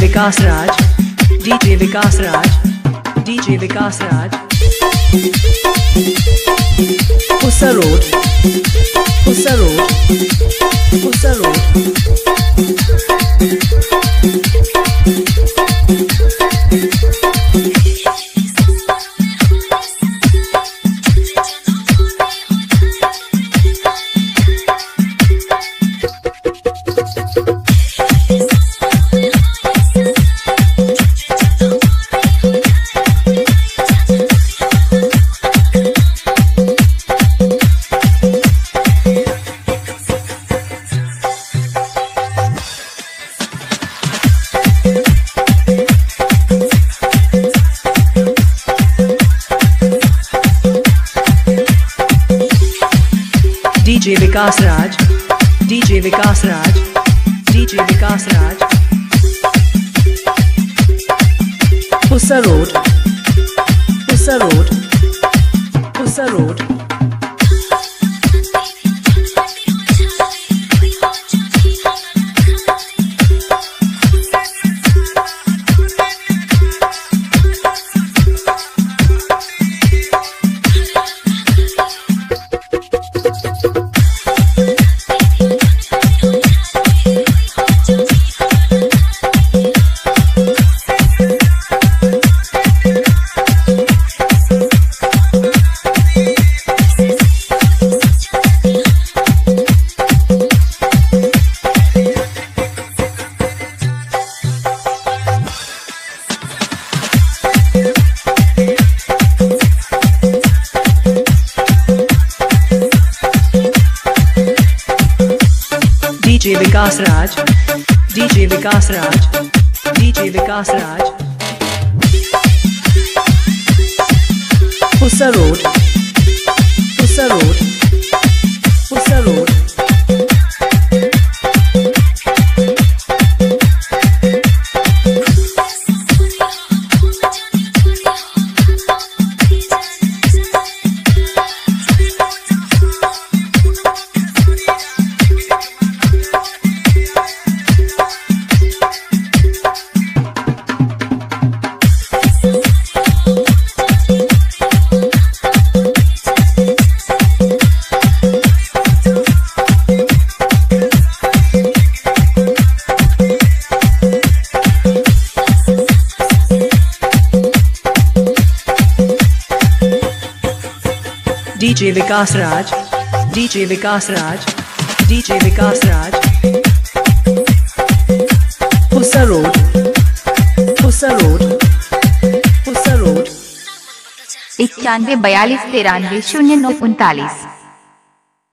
Vikas Raj, DJ Vikas Raj, DJ Vikas Raj. Pusa road, Pusa road, Pusa road. DJ Vikas Raj, DJ Vikas Raj, DJ Vikas Raj. Pusa road, Pusa road, Pusa road. DJ Vikas Raj, DJ Vikas Raj, DJ Vikas Raj. Pusa road, Pusa road, Pusa road. DJ Vikas Raj, DJ Vikas Raj, DJ Vikas Raj. Pusa road, Pusa road, Pusa road. 91 42 93 09 39।